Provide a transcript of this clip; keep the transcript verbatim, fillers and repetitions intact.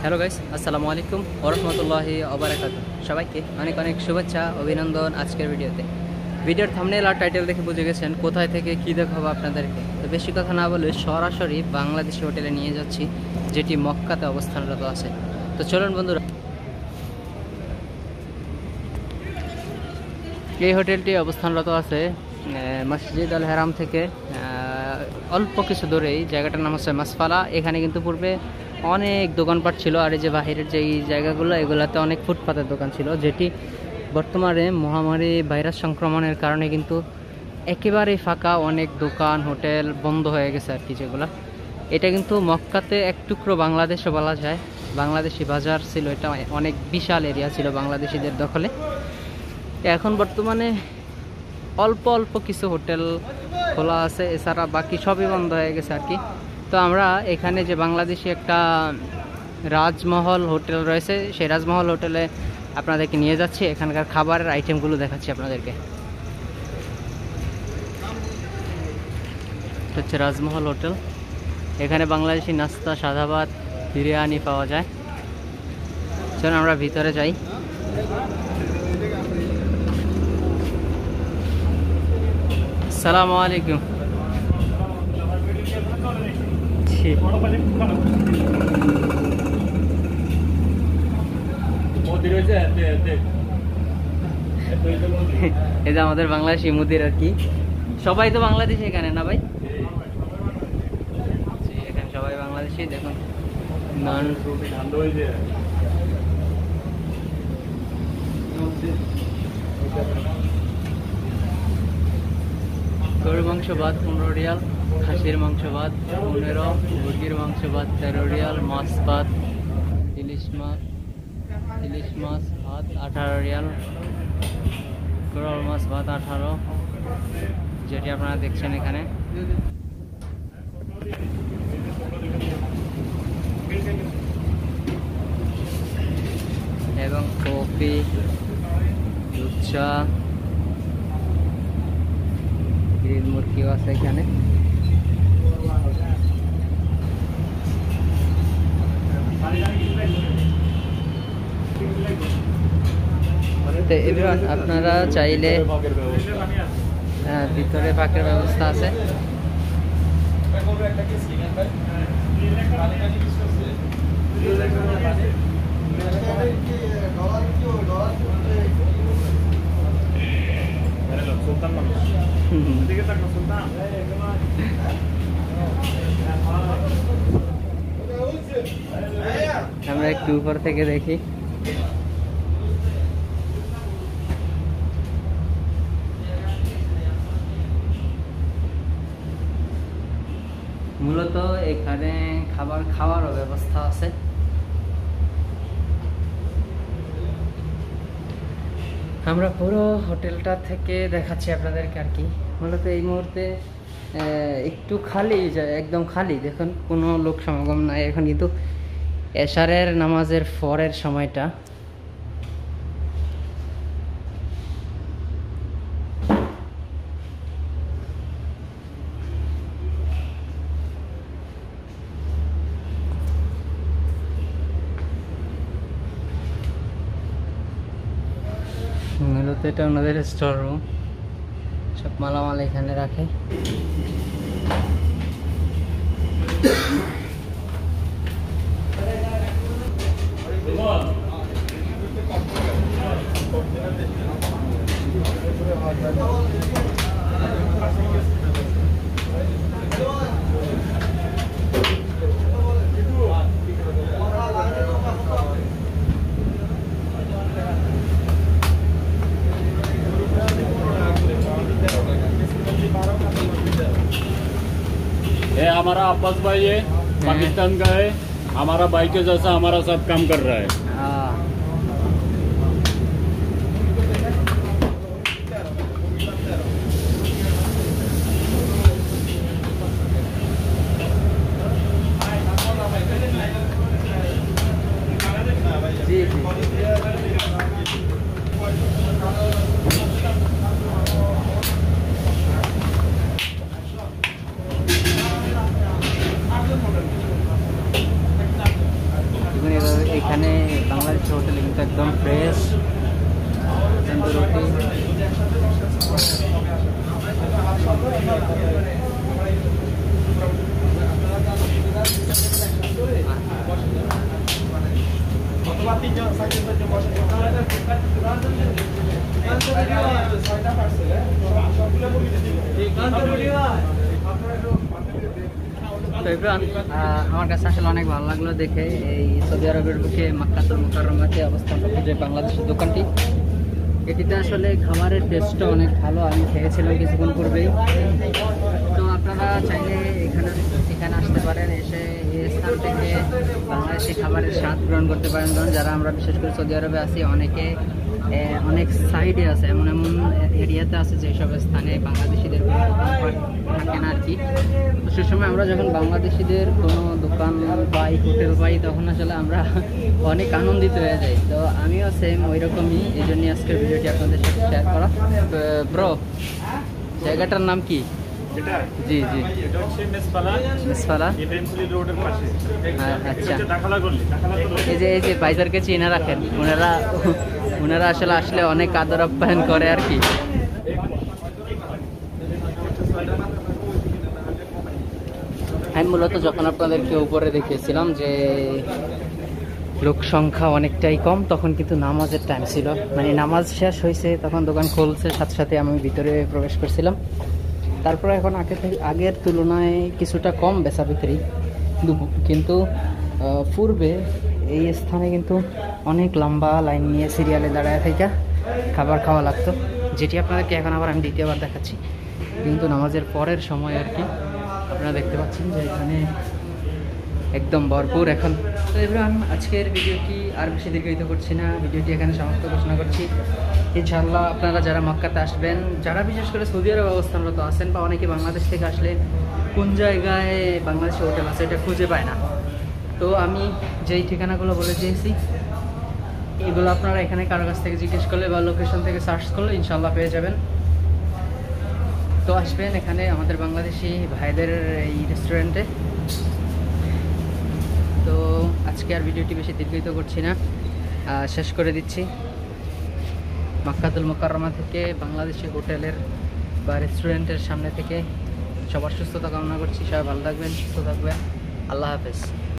Hello guys, আসসালামু আলাইকুম ওয়া রাহমাতুল্লাহি ওয়া বারাকাতুহু। সবাইকে অনেক অনেক শুভেচ্ছা, অভিনন্দন। আজকের ভিডিওতে ভিডিওর থাম্বনেল আর টাইটেল দেখে বুঝে গেছেন কোথায় থেকে কী দেখাবো আপনাদেরকে। তো বেশি কথা না বলে সরাসরি বাংলাদেশি হোটেলে নিয়ে যাচ্ছি, যেটি মক্কাতে অবস্থানরত আছে। তো চলুন বন্ধুরা, এই হোটেলটি অবস্থানরত আছে মসজিদ আল হারাম থেকে অল্প কিছু দূরেই। জায়গাটার নাম হচ্ছে মাসফালা। এখানে কিন্তু পূর্বে অনেক দোকানপাট ছিল, আর এই যে বাহিরের যে জায়গাগুলো, এগুলাতে অনেক ফুটপাতের দোকান ছিল, যেটি বর্তমানে মহামারী ভাইরাস সংক্রমণের কারণে কিন্তু একেবারেই ফাঁকা। অনেক দোকান হোটেল বন্ধ হয়ে গেছে আর কি যেগুলো। এটা কিন্তু মক্কাতে এক টুকরো বাংলাদেশও বলা যায়। বাংলাদেশি বাজার ছিল, এটা অনেক বিশাল এরিয়া ছিল বাংলাদেশিদের দখলে। এখন বর্তমানে অল্প অল্প কিছু হোটেল খোলা আছে, এছাড়া বাকি সবই বন্ধ হয়ে গেছে আর কি। তো আমরা এখানে যে বাংলাদেশি একটা রাজমহল হোটেল রয়েছে, সেই রাজমহল হোটেলে আপনাদেরকে নিয়ে যাচ্ছি। এখানকার খাবারের আইটেমগুলো দেখাচ্ছি আপনাদেরকে। এটা হচ্ছে রাজমহল হোটেল। এখানে বাংলাদেশি নাস্তা, সাদা ভাত, বিরিয়ানি পাওয়া যায়। চলুন আমরা ভিতরে যাই। আসসালামু আলাইকুম। এই যে আমাদের বাংলাদেশি মুদির আর কি। সবাই তো বাংলাদেশি এখানে না ভাই? এখানে সবাই বাংলাদেশি। দেখুন নান, গরুর মাংস ভাত পনেরো রিয়াল, খাসির মাংস ভাত পনেরো, মুরগির মাংস ভাত তেরো রিয়াল, মাছ ভাত, ইলিশ মাছ ইলিশ মাছ ভাত আঠারো রিয়াল, কোরাল মাছ ভাত আঠারো, যেটি আপনারা দেখছেন এখানে। এবং কফি, দুধ চা, গ্রিল মুরগিও আছে এখানে। তো এবার আপনারা চাইলে ভিতরে পাকের ব্যবস্থা আছে। আমরা একটু উপর থেকে দেখি। মূলত এখানে খাবার খাওয়ারও ব্যবস্থা আছে। আমরা পুরো হোটেলটা থেকে দেখাচ্ছি আপনাদেরকে আর কি। মূলত এই মুহূর্তে একটু খালি, একদম খালি। দেখুন কোনো লোক সমাগম নাই এখন, কিন্তু এশারের নামাজের পরের সময়টা। মূলত এটা ওনাদের স্টোর রুম, সব মালামাল এখানে রাখে। ये हमारा अब्बास भाई है, पाकिस्तान का है। हमारा भाई के जैसा हमारा सब काम कर रहा है। जी जी হোটেলে কিন্তু একদম ফ্রেশ তন্দুর রুটি। তো এভরিওয়ান, আমার কাছে আসলে অনেক ভালো লাগলো দেখে এই সৌদি আরবের বুকে মক্কাতুল মুকাররমাতে অবস্থান যে বাংলাদেশের দোকানটি। এটিতে আসলে খাবারের টেস্টটা অনেক ভালো, আমি খেয়েছিলাম কিছুক্ষণ পূর্বেই। তো আপনারা চাইলে এখানে এখানে আসতে পারেন, এসে এই স্থান থেকে বাংলাদেশি খাবারের স্বাদ গ্রহণ করতে পারেন। কারণ যারা আমরা বিশেষ করে সৌদি আরবে আছি, অনেকে অনেক সাইডে আছে, এমন এমন এরিয়াতে আছে যেসব স্থানে বাংলাদেশিদের থাকে না আর কি। তো সে সময় আমরা যখন বাংলাদেশিদের কোনো দোকান পাই, হোটেল পাই, তখন আসলে আমরা অনেক আনন্দিত হয়ে যাই। তো আমিও সেম ওই রকমই, এই জন্যই আজকের ভিডিওটি আপনাদের সাথে শেয়ার করা। ব্রো, জায়গাটার নাম কি? জি জি, মেসফালা। আচ্ছা, এই যে এই যে বাইজারকে চিনে রাখেন, ওনারা ওনারা আসলে আসলে অনেক আদর আপ্যায়ন করে আর কি। আমি মূলত যখন আপনাদেরকে উপরে দেখিয়েছিলাম যে লোক সংখ্যা অনেকটাই কম, তখন কিন্তু নামাজের টাইম ছিল, মানে নামাজ শেষ হয়েছে, তখন দোকান খুলছে, সাথে সাথে আমি ভিতরে প্রবেশ করছিলাম। তারপরে এখন আগে থেকে আগের তুলনায় কিছুটা কম বেচা বিক্রি, কিন্তু পূর্বে এই স্থানে কিন্তু অনেক লম্বা লাইন নিয়ে সিরিয়ালে দাঁড়ায় থেকে খাবার খাওয়া লাগতো, যেটি আপনাদেরকে এখন আবার আমি দ্বিতীয়বার দেখাচ্ছি, কিন্তু নামাজের পরের সময় আর কি। আপনারা দেখতে পাচ্ছেন যে এখানে একদম ভরপুর এখন। তো এভরিওয়ান, আজকের ভিডিওটি আর বেশি দীর্ঘায়িত করছি না, ভিডিওটি এখানে সমাপ্ত ঘোষণা করছি। ইনশাআল্লাহ আপনারা যারা মক্কাতে আসবেন, যারা বিশেষ করে সৌদি আরবে অবস্থানরত আছেন, বা অনেকে বাংলাদেশ থেকে আসলে কোন জায়গায় বাংলাদেশে হোটেল আছে এটা খুঁজে পায় না, তো আমি যেই ঠিকানাগুলো বলে দিয়েছি এগুলো আপনারা এখানে কারো কাছ থেকে জিজ্ঞেস করলে বা লোকেশন থেকে সার্চ করলে ইনশাআল্লাহ পেয়ে যাবেন। তো আসবেন এখানে আমাদের বাংলাদেশি ভাইদের এই রেস্টুরেন্টে। তো আজকে আর ভিডিওটি বেশি দীর্ঘায়িত করছি না, শেষ করে দিচ্ছি। মক্কাতুল মুকাররমা থেকে বাংলাদেশি হোটেলের বা রেস্টুরেন্টের সামনে থেকে সবার সুস্থতা কামনা করছি। সবাই ভালো থাকবেন, সুস্থ থাকবেন। আল্লাহ হাফেজ।